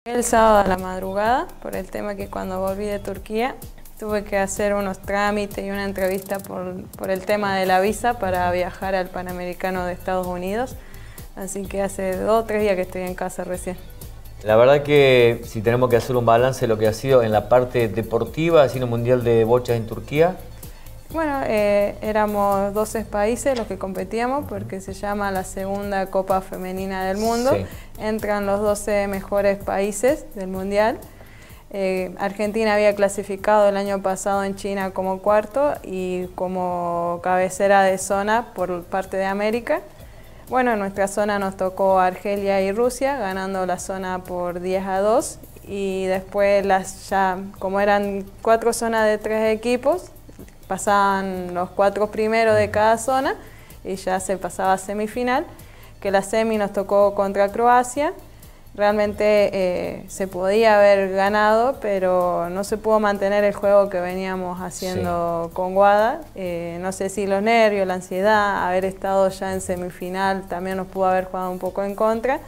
El sábado a la madrugada, por el tema que cuando volví de Turquía tuve que hacer unos trámites y una entrevista por el tema de la visa para viajar al Panamericano de Estados Unidos. Así que hace 2 o 3 días que estoy en casa recién. La verdad que si tenemos que hacer un balance de lo que ha sido en la parte deportiva, ha sido el Mundial de Bochas en Turquía. Bueno, éramos 12 países los que competíamos porque se llama la segunda Copa Femenina del Mundo. Sí. Entran los 12 mejores países del Mundial. Argentina había clasificado el año pasado en China como cuarto y como cabecera de zona por parte de América. Bueno, en nuestra zona nos tocó Argelia y Rusia, ganando la zona por 10-2. Y después, ya como eran 4 zonas de 3 equipos, pasaban los 4 primeros de cada zona y ya se pasaba a semifinal, que la semi nos tocó contra Croacia. Realmente se podía haber ganado, pero no se pudo mantener el juego que veníamos haciendo con Guada. No sé si los nervios, la ansiedad, haber estado ya en semifinal también nos pudo haber jugado un poco en contra,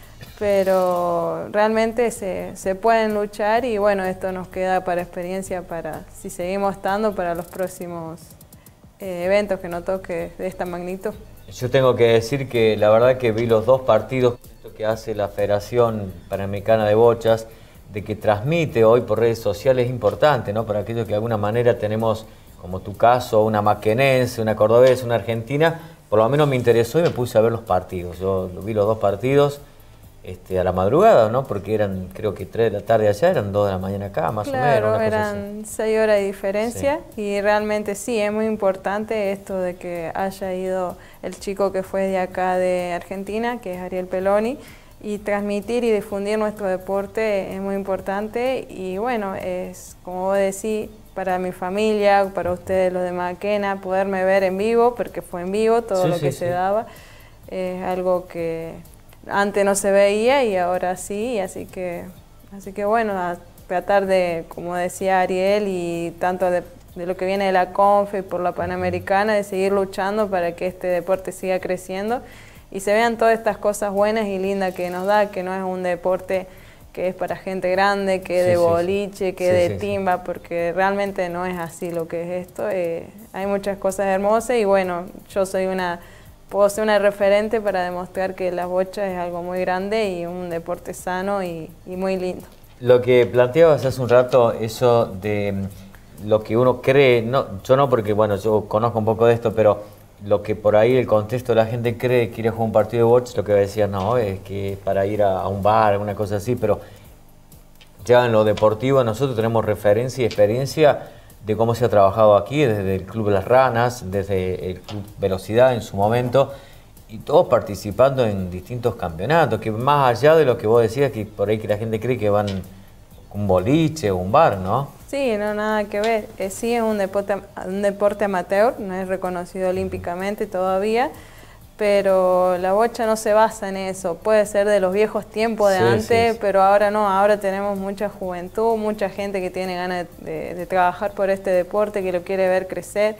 pero realmente se pueden luchar y bueno, esto nos queda para experiencia para, si seguimos estando, para los próximos eventos que nos toque de esta magnitud. Yo tengo que decir que la verdad que vi los 2 partidos que hace la Federación Panamericana de Bochas, de que transmite hoy por redes sociales, es importante, ¿no? Para aquellos que de alguna manera tenemos, como tu caso, una maquenense, una cordobesa, una argentina, por lo menos me interesó y me puse a ver los partidos. Yo vi los 2 partidos a la madrugada, ¿no? Porque eran, creo que 3 de la tarde allá, eran 2 de la mañana acá, más o menos. Claro, eran 6 horas de diferencia y realmente sí, es muy importante esto de que haya ido el chico que fue de acá de Argentina, que es Ariel Peloni, y transmitir y difundir nuestro deporte es muy importante y bueno, es como vos decís, para mi familia, para ustedes los de Maquena, poderme ver en vivo, porque fue en vivo todo lo que se daba, es algo que antes no se veía y ahora sí, así que bueno, a tratar de, como decía Ariel, y tanto de lo que viene de la CONFE por la Panamericana, de seguir luchando para que este deporte siga creciendo y se vean todas estas cosas buenas y lindas que nos da, que no es un deporte que es para gente grande, que es de boliche, que es de timba, porque realmente no es así lo que es esto. Hay muchas cosas hermosas y bueno, yo puedo ser una referente para demostrar que las bochas es algo muy grande y un deporte sano y muy lindo. Lo que planteabas hace un rato, eso de lo que uno cree, no, yo no porque bueno, yo conozco un poco de esto, pero lo que por ahí el contexto de la gente cree que ir a jugar un partido de bocha, lo que decías, no, es que para ir a un bar, una cosa así, pero ya en lo deportivo nosotros tenemos referencia y experiencia de cómo se ha trabajado aquí, desde el Club Las Ranas, desde el Club Velocidad en su momento, y todos participando en distintos campeonatos, que más allá de lo que vos decías, que por ahí que la gente cree que van a un boliche o un bar, ¿no? Sí, no, nada que ver. Sí es un deporte amateur, no es reconocido olímpicamente todavía, pero la bocha no se basa en eso. Puede ser de los viejos tiempos de antes, pero ahora no. Ahora tenemos mucha juventud, mucha gente que tiene ganas de trabajar por este deporte, que lo quiere ver crecer.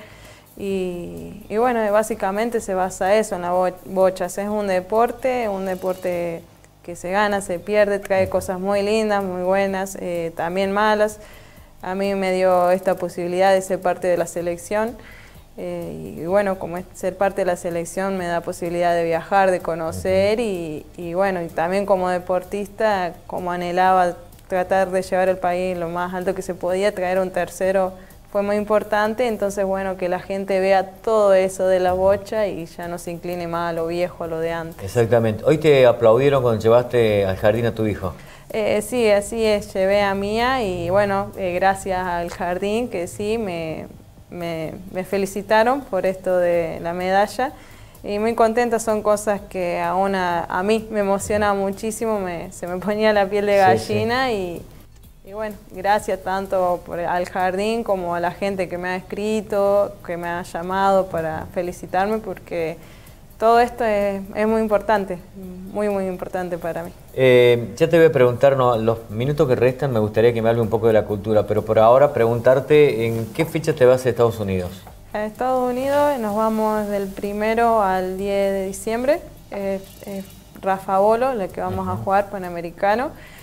Y bueno, básicamente se basa eso en la bocha. Es un deporte que se gana, se pierde, trae cosas muy lindas, muy buenas, también malas. A mí me dio esta posibilidad de ser parte de la selección. Y bueno, como ser parte de la selección me da posibilidad de viajar, de conocer y bueno, y también como deportista, como anhelaba tratar de llevar el país lo más alto que se podía, traer un tercero fue muy importante, entonces bueno, que la gente vea todo eso de la bocha y ya no se incline más a lo viejo, a lo de antes. Exactamente. Hoy te aplaudieron cuando llevaste al jardín a tu hijo. Sí, así es, llevé a Mía y bueno, gracias al jardín que sí me felicitaron por esto de la medalla y muy contenta, son cosas que aún a mí me emociona muchísimo, se me ponía la piel de gallina y bueno, gracias tanto al jardín como a la gente que me ha escrito, que me ha llamado para felicitarme porque todo esto es muy importante, muy importante para mí. Ya te voy a preguntar, no, los minutos que restan me gustaría que me hable un poco de la cultura, pero por ahora preguntarte en qué fecha te vas a Estados Unidos. A Estados Unidos nos vamos del 1 al 10 de diciembre, Rafa Bolo, la que vamos a jugar Panamericano.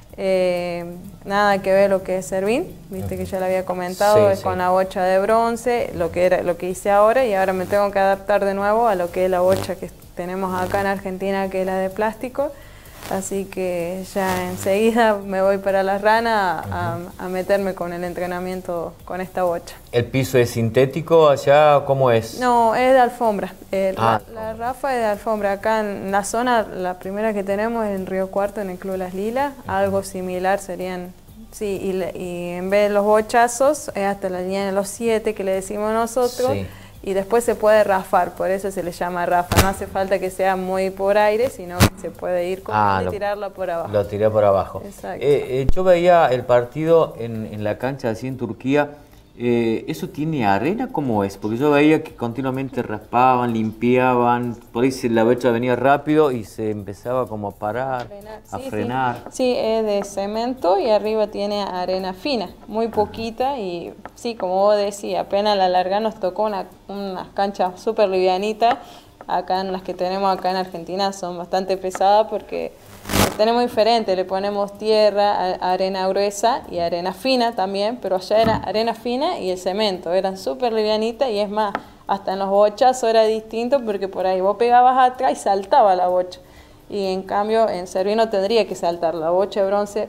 Nada que ver lo que es Servín, viste que ya lo había comentado, Sí, es sí. con la bocha de bronce, lo que hice ahora, y ahora me tengo que adaptar de nuevo a lo que es la bocha que tenemos acá en Argentina, que es la de plástico. Así que ya enseguida me voy para la rana a meterme con el entrenamiento con esta bocha. ¿El piso es sintético allá? ¿Cómo es? No, es de alfombra. Ah, La Rafa es de alfombra. Acá en la zona, la primera que tenemos es en Río Cuarto, en el Club Las Lilas. Algo similar serían, sí, y en vez de los bochazos, es hasta la línea de los 7 que le decimos nosotros. Sí. Y después se puede rafar, por eso se le llama rafa. No hace falta que sea muy por aire, sino que se puede ir con él y tirarla por abajo. Lo tiré por abajo. Exacto. Yo veía el partido en la cancha así en Turquía. ¿Eso tiene arena? ¿Cómo es? Porque yo veía que continuamente raspaban, limpiaban, por ahí la bocha venía rápido y se empezaba como a parar, a frenar. Sí, es de cemento y arriba tiene arena fina, muy poquita, y sí, como vos decías, apenas a la larga nos tocó unas canchas súper livianitas. Acá en las que tenemos acá en Argentina son bastante pesadas porque las tenemos diferentes, le ponemos tierra, arena gruesa y arena fina también, pero allá era arena fina y el cemento, eran súper livianitas, y es más, hasta en los bochazos era distinto porque por ahí vos pegabas atrás y saltaba la bocha, y en cambio en Servín no tendría que saltar, la bocha de bronce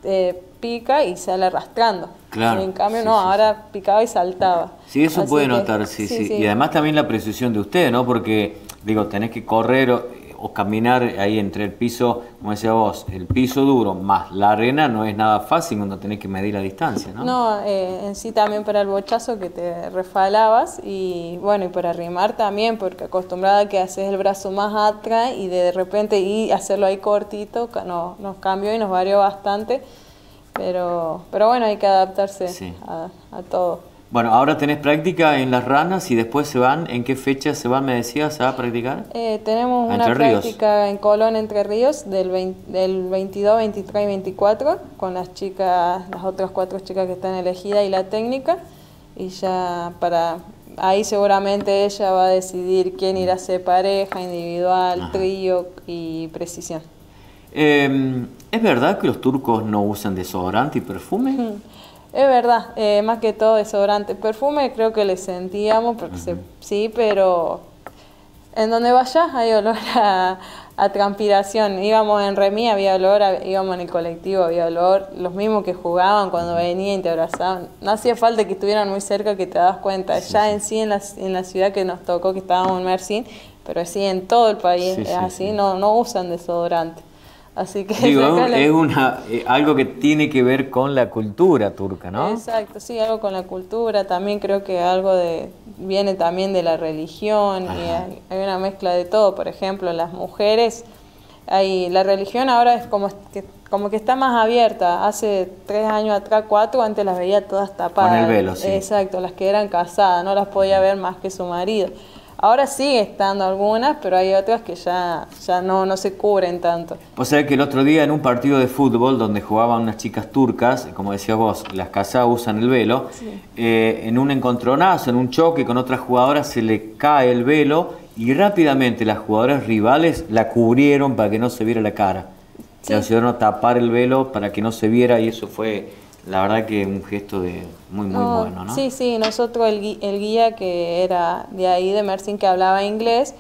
pica y sale arrastrando. Claro. Y en cambio Sí, no, sí, ahora picaba y saltaba. Sí, eso Así puede que, notar, sí. Y además también la precisión de usted, ¿no? Porque, digo, tenés que correr o caminar ahí entre el piso, como decía vos, el piso duro más la arena no es nada fácil cuando tenés que medir la distancia, ¿no? No, en sí también para el bochazo que te refalabas, y bueno, y para rimar también, porque acostumbrada a que haces el brazo más atrás y de repente y hacerlo ahí cortito, nos cambió y nos varió bastante, pero bueno, hay que adaptarse a todo. Bueno, ahora tenés práctica en Las Ranas y después se van, ¿en qué fecha se van, me decías, a practicar? Tenemos una práctica en Colón, Entre Ríos, del 22, 23 y 24, con las otras 4 chicas que están elegidas y la técnica, y ya ahí seguramente ella va a decidir quién irá a ser pareja, individual, trío y precisión. ¿Es verdad que los turcos no usan desodorante y perfume? Es verdad, más que todo desodorante. Perfume creo que le sentíamos, porque sí, pero en donde vayas hay olor a transpiración. Íbamos en remis, había olor, íbamos en el colectivo, había olor. Los mismos que jugaban cuando venían y te abrazaban. No hacía falta que estuvieran muy cerca que te das cuenta. En sí, en la ciudad que nos tocó, que estábamos en Mersin, pero sí en todo el país es así, no usan desodorante. Así que digo, es algo que tiene que ver con la cultura turca, ¿no? Exacto, sí, algo con la cultura, también creo que viene también de la religión, y hay una mezcla de todo. Por ejemplo, las mujeres, la religión ahora es como que está más abierta. Hace 3 años atrás, 4, antes las veía todas tapadas. Con el velo, sí. Exacto, las que eran casadas, no las podía ver más que su marido. Ahora sigue estando algunas, pero hay otras que ya no se cubren tanto. O sea que el otro día en un partido de fútbol donde jugaban unas chicas turcas, como decías vos, las casadas usan el velo, en un encontronazo, en un choque con otras jugadoras, se le cae el velo y rápidamente las jugadoras rivales la cubrieron para que no se viera la cara. Le ayudaron a tapar el velo para que no se viera, y eso fue, la verdad, que un gesto muy bueno, ¿no? Sí, nosotros el guía que era de ahí, de Mersin, que hablaba inglés,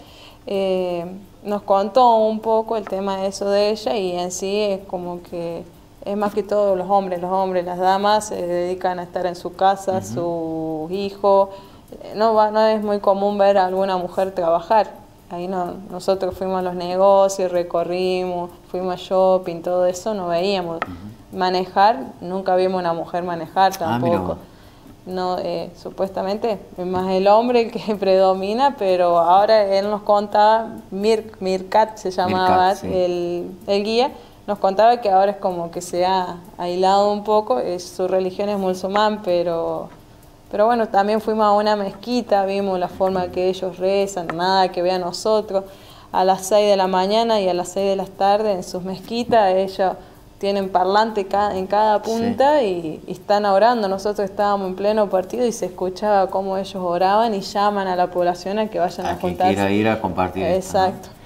nos contó un poco el tema de eso de ella, y en sí es como que es más que todo los hombres, las damas se dedican a estar en su casa, sus hijos. No es muy común ver a alguna mujer trabajar. Ahí nosotros fuimos a los negocios, recorrimos, fuimos a shopping, todo eso, no veíamos. Manejar, nunca vimos una mujer manejar tampoco. No, supuestamente es más el hombre el que predomina, pero ahora él nos contaba, Mirkat se llamaba, el guía, nos contaba que ahora es como que se ha aislado un poco, su religión es musulmán, pero bueno, también fuimos a una mezquita, vimos la forma que ellos rezan, nada que vean nosotros. A las 6 de la mañana y a las 6 de la tarde en sus mezquitas ellos tienen parlante en cada punta y están orando. Nosotros estábamos en pleno partido y se escuchaba cómo ellos oraban y llaman a la población a que vayan a juntarse. Que quiera ir a compartir. Exacto. Esto, ¿no?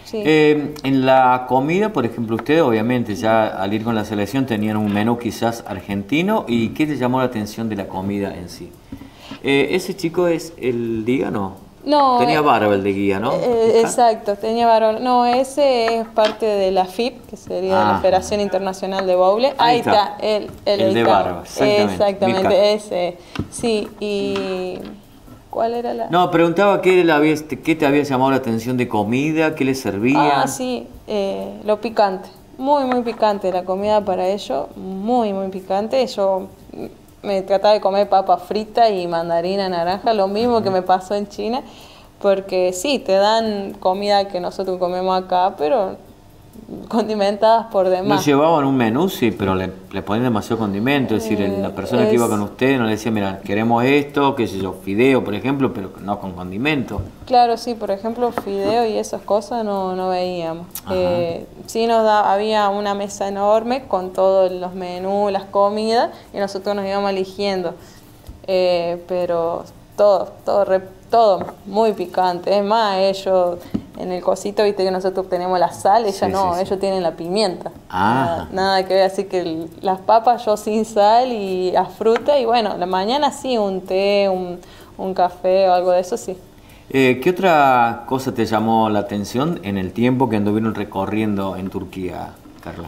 Sí. En la comida, por ejemplo, ustedes obviamente ya al ir con la selección tenían un menú quizás argentino. ¿Y qué te llamó la atención de la comida en sí? ¿Ese chico es el Diga, no? No, Tenía barba el de guía, ¿no? exacto, tenía varón. No, ese es parte de la FIP, que sería la Federación Internacional de Bowling. Ahí está, el de barba, exactamente. Exactamente, ese. Sí, y ¿cuál era la...? No, preguntaba qué te había llamado la atención de comida, qué le servía. Ah, sí, lo picante. Muy, muy picante la comida para ellos, muy, muy picante. Yo me trataba de comer papa frita y mandarina naranja, lo mismo que me pasó en China, porque sí, te dan comida que nosotros comemos acá, pero condimentadas por Lo demás. llevaban un menú, sí, pero le ponían demasiado condimento. Es decir, la persona que iba con usted no le decía, mira, queremos esto, qué sé yo, fideo, por ejemplo, pero no con condimento. Claro, sí, por ejemplo, fideo y esas cosas no veíamos. Sí había una mesa enorme con todos los menús, las comidas, y nosotros nos íbamos eligiendo. Pero todo muy picante. Es más, ellos en el cosito, viste que nosotros tenemos la sal, ellos no, ellos tienen la pimienta. Nada que ver, así que las papas yo sin sal y a fruta, y bueno, la mañana sí, un té, un café o algo de eso sí. ¿Qué otra cosa te llamó la atención en el tiempo que anduvieron recorriendo en Turquía, Carla?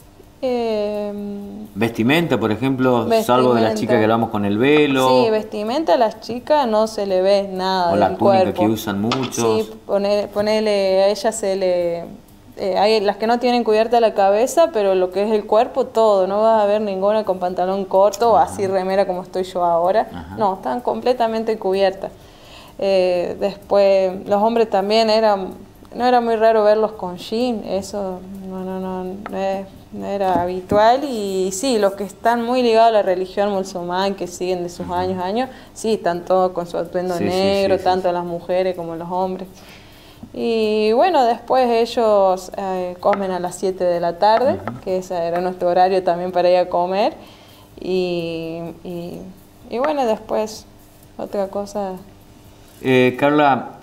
Vestimenta, por ejemplo, salvo de las chicas que hablamos con el velo. Sí, vestimenta a las chicas no se le ve nada. O la túnica que usan muchos. Sí, ponele, a ellas se le... hay las que no tienen cubierta la cabeza, pero lo que es el cuerpo, todo. No vas a ver ninguna con pantalón corto o así remera como estoy yo ahora. No, están completamente cubiertas. Después, los hombres también no era muy raro verlos con jean, eso no era habitual. Y sí, los que están muy ligados a la religión musulmán, que siguen de sus años, sí, están todos con su atuendo negro, tanto las mujeres como los hombres. Y bueno, después ellos comen a las 7 de la tarde, que ese era nuestro horario también para ir a comer. Y bueno, después otra cosa... Carla,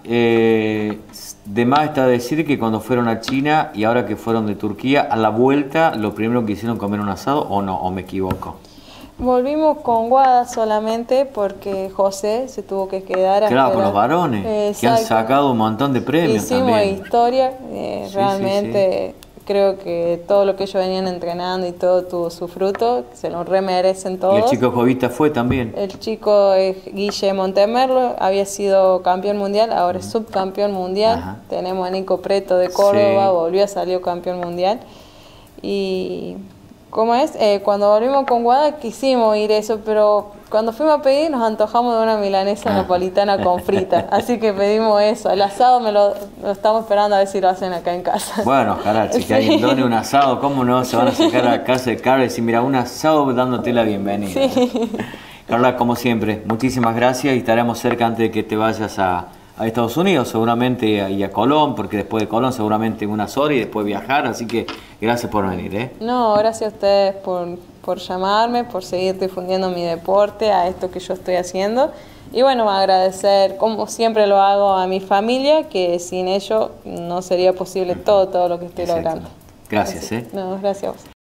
de más está decir que cuando fueron a China y ahora que fueron de Turquía, a la vuelta, lo primero que hicieron comer un asado, ¿o no? ¿O me equivoco? Volvimos con Guada solamente porque José se tuvo que quedar a Claro, con los varones, que han sacado un montón de premios Hicimos también. Historia, realmente creo que todo lo que ellos venían entrenando y todo tuvo su fruto, se lo remerecen todos. ¿Y el chico Jovita fue también? El chico Guille Montemerlo había sido campeón mundial, ahora es subcampeón mundial. Tenemos a Nico Preto de Córdoba, volvió a salir campeón mundial. Y ¿cómo es? Cuando volvimos con Guada quisimos ir eso, pero cuando fuimos a pedir nos antojamos de una milanesa napolitana con frita, así que pedimos eso. El asado lo estamos esperando a ver si lo hacen acá en casa. Bueno, ojalá, si que alguien done un asado, ¿cómo no se van a sacar a casa de Carla y decir, mira, un asado dándote la bienvenida? Sí. Carla, como siempre, muchísimas gracias y estaremos cerca antes de que te vayas a Estados Unidos, seguramente, y a Colón, porque después de Colón seguramente unas horas y después viajar, así que gracias por venir. No, gracias a ustedes por llamarme, por seguir difundiendo mi deporte, a esto que yo estoy haciendo. Y bueno, agradecer, como siempre lo hago, a mi familia, que sin ello no sería posible todo lo que estoy logrando. Gracias. No, gracias a vos.